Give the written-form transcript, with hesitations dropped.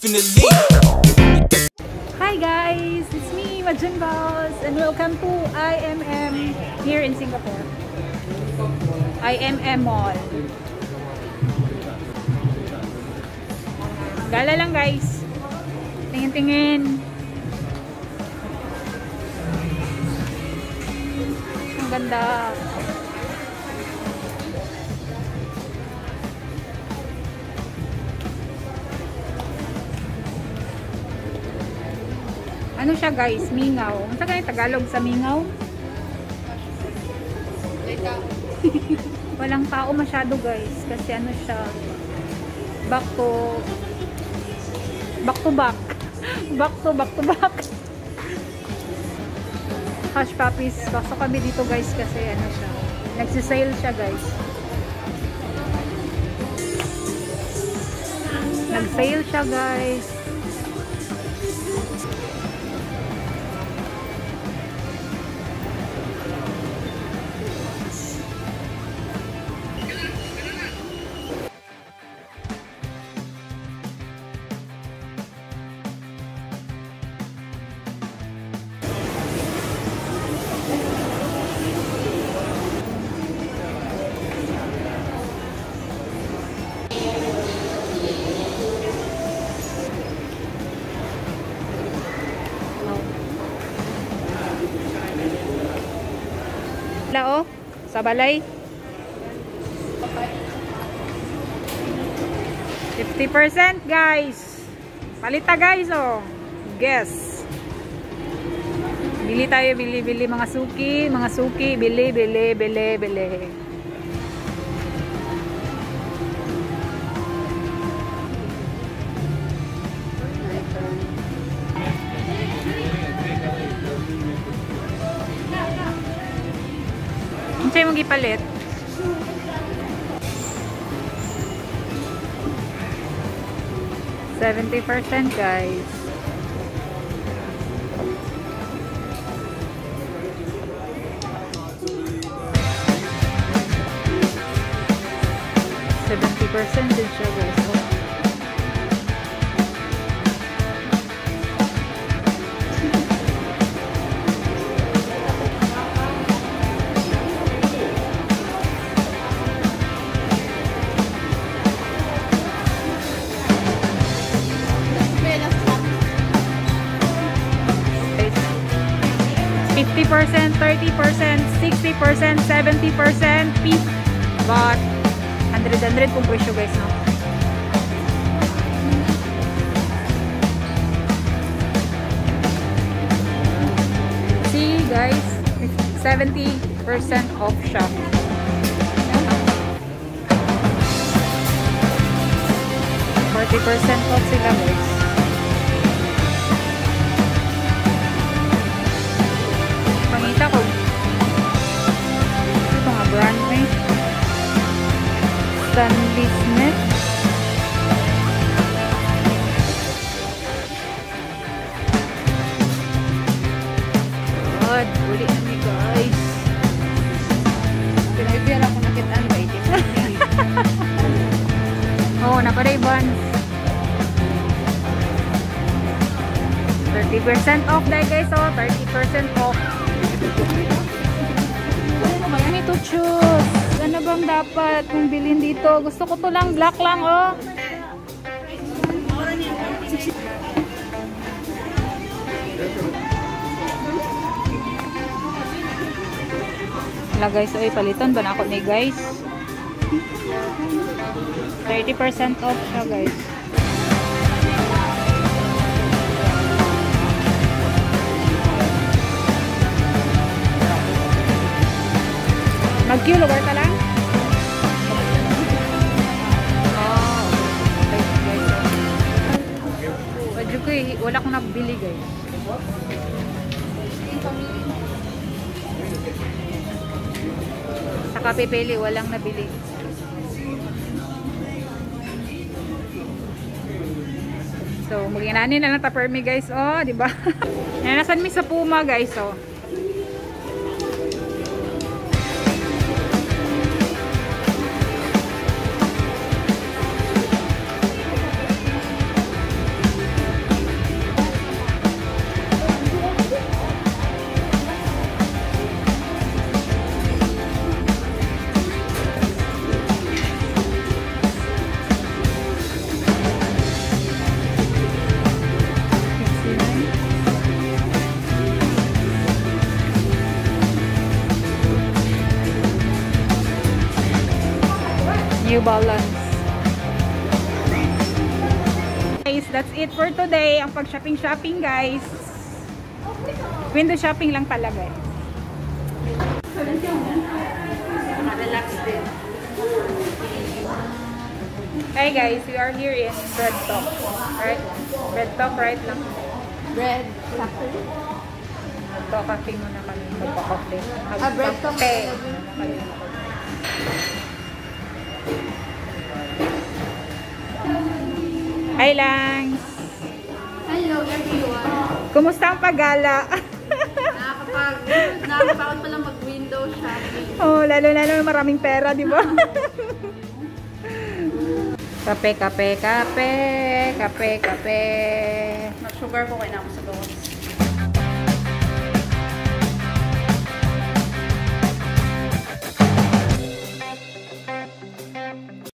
definitely. Hi guys, it's me, Majun Boss, and welcome to IMM here in Singapore. IMM Mall. Gala lang guys. Tingin-tingin. Ang ganda. Ano siya guys? Mingaw. Ano sa ganyan Tagalog sa mingaw? Walang tao masyado guys. Kasi ano siya? Back to back. Back to back. Hush puppies. Pasok kami dito guys kasi ano siya. Nagsisale siya guys. Nag-sale siya guys. Oh, sa balay 50% guys. Palita guys oh. Guess. Bili tayo, bili mga suki, bili. Sa'yo mong ipalit. $70 guys. $70 din siya guys. $50, 30%, 60%, 70%, peak, but 100 kung presyo guys, no? See guys, 70% off siya. 40% off sila guys. Pangita ko. Ito nga brand eh. Stanley Smith. God, uli kami guys. Pinagbiyan ako nakitaan ba ito? Oo, naparay-ban. 30% off dahil guys, oh. 30% off. May to choose. Ano bang dapat kung bilhin dito? Gusto ko to lang, black lang, oh. Wala guys, oy, palitan ba na ako ni guys? 30% off siya guys. Mag-queue, lugar ka lang? Oh, guys. Wadyo ko eh, wala akong nabili guys. Sa kapipili, walang nabili. So, maginanin na lang tapermi guys, oh, di ba? Nanasan mi sa Puma guys, oh. New Balance. Guys, that's it for today. Ang pag-shopping guys. Window shopping lang pala guys. Relax din. Hi guys, we are here in Bread Talk. Right? Bread Talk, right lang. Bread factory. Magpa-coffee muna kami. Magpa-coffee. Bread Talk. Hi lang. Hello everyone. Kumusta ang paggala? Nakakapagod pa lang mag-window shopping. Oh, lalo maraming pera, di ba? Kape. Mag-sugar ko kayo na ako sa gawas.